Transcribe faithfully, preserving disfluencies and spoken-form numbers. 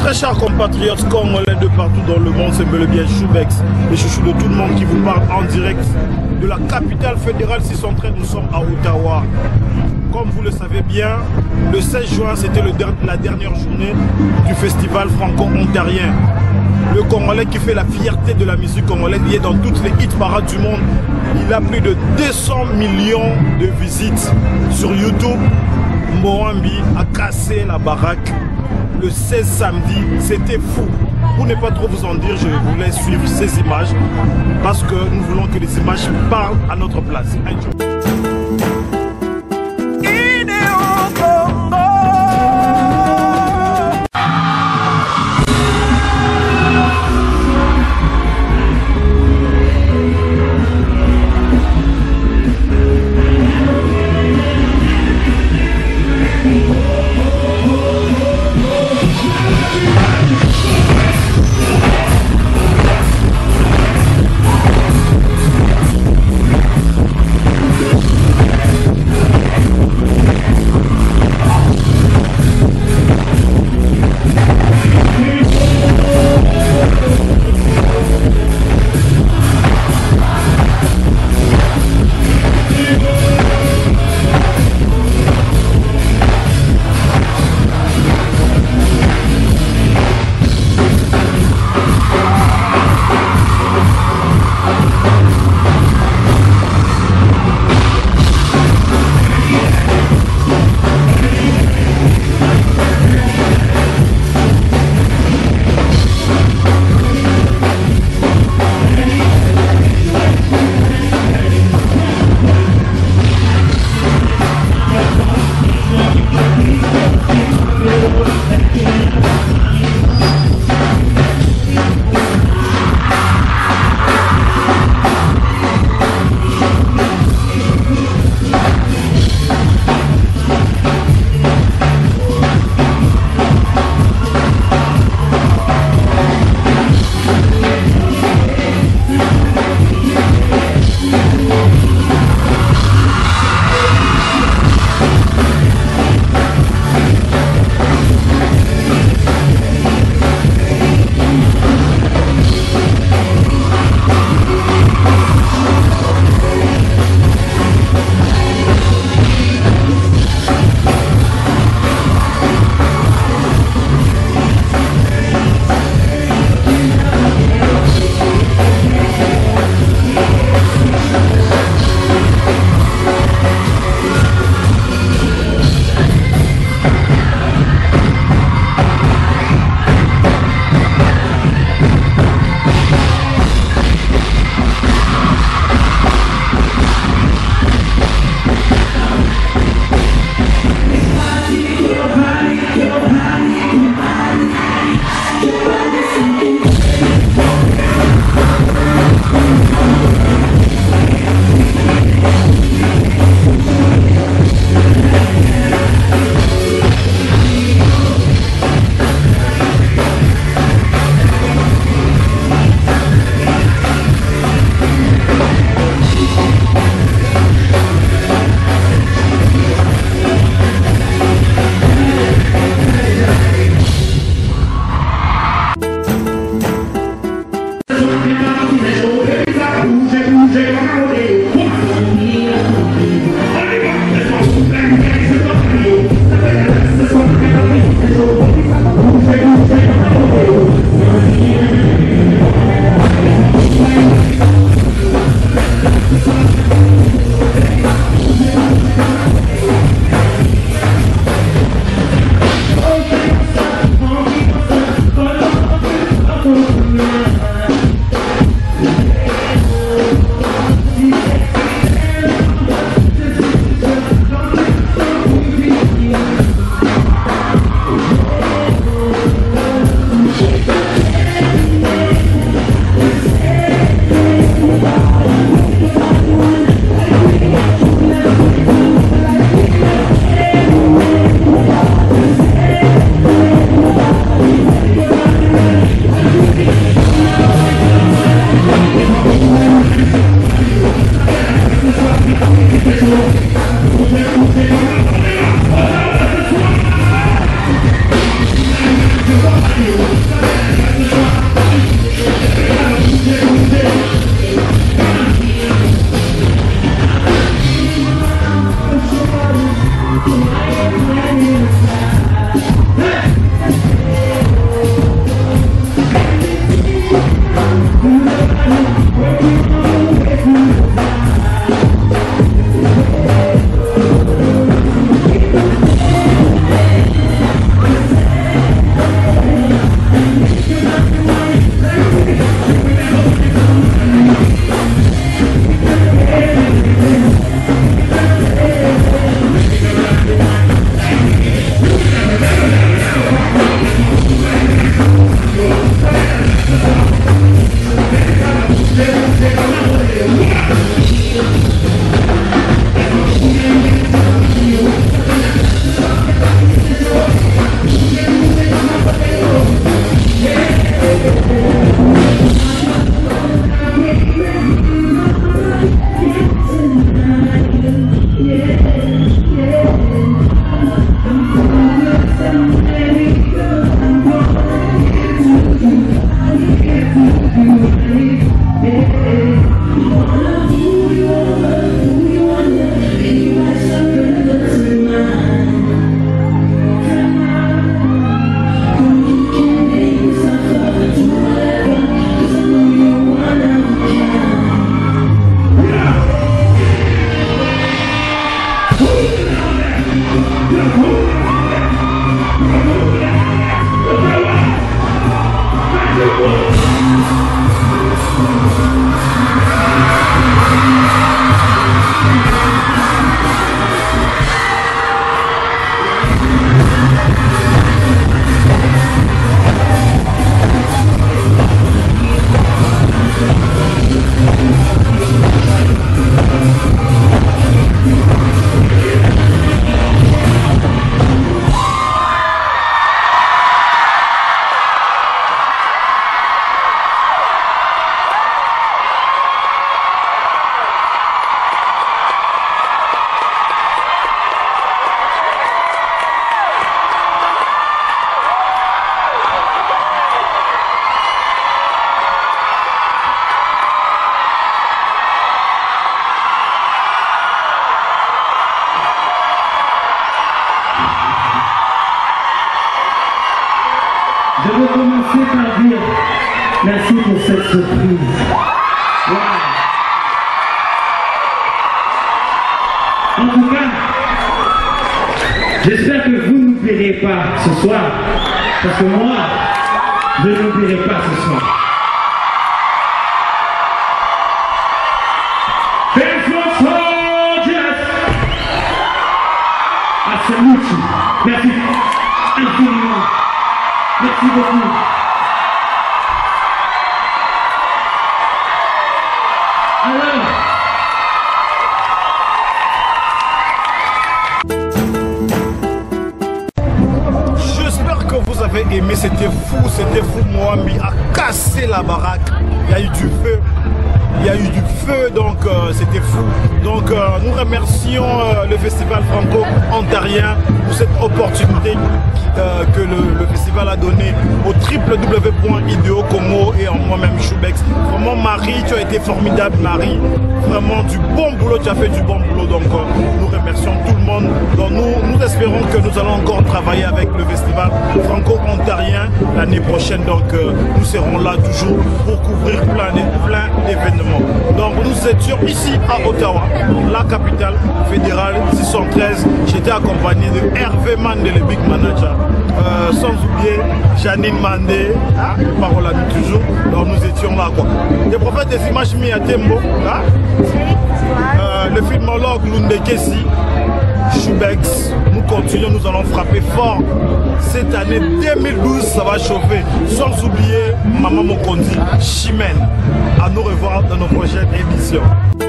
Très chers compatriotes congolais de partout dans le monde, c'est bel et bien Choubex, le chouchou de tout le monde qui vous parle en direct de la capitale fédérale six cent treize. Nous sommes à Ottawa. Comme vous le savez bien, le seize juin, c'était la dernière journée du festival franco-ontarien. Le Congolais qui fait la fierté de la musique congolaise, il est dans toutes les hit parades du monde. Il a plus de deux cents millions de visites sur YouTube. Moambi a cassé la baraque le seize samedi, c'était fou. Pour ne pas trop vous en dire, je vous laisse suivre ces images parce que nous voulons que les images parlent à notre place. Enjoy. commencer par dire merci pour cette surprise. Wow. En tout cas, j'espère que vous n'oublierez pas ce soir, parce que moi, je n'oublierai pas ce soir. Faithful soldiers, I salute you. Merci infiniment. Merci beaucoup. Alors, j'espère que vous avez aimé, c'était fou, c'était fou. Moambi a cassé la baraque, il y a eu du feu. Il y a eu du feu, donc euh, c'était fou. Donc euh, nous remercions euh, le festival franco-ontarien pour cette opportunité euh, que le, le festival a donnée au w w w point ideo congo et en moi-même Choubex. Vraiment Marie, tu as été formidable Marie. Vraiment du bon boulot, tu as fait du bon boulot. Donc euh, nous remercions tout le monde. Donc nous, nous espérons que nous allons encore travailler avec le festival franco-ontarien l'année prochaine. Donc euh, nous serons là toujours pour couvrir plein, plein d'événements. Donc nous étions ici à Ottawa, la capitale fédérale six cent treize. J'étais accompagné de Hervé Mandé, le big manager, euh, sans oublier Janine Mandé, hein, parole à nous toujours. Donc nous étions là quoi. Des prophètes des images mis à Tembo, hein, euh, le filmologue Lundekesi, Choubex. Nous continuons, nous allons frapper fort. Cette année deux mille douze, ça va chauffer. Sans oublier Maman Mokondi, Chimène. À nous revoir dans nos prochaines émissions.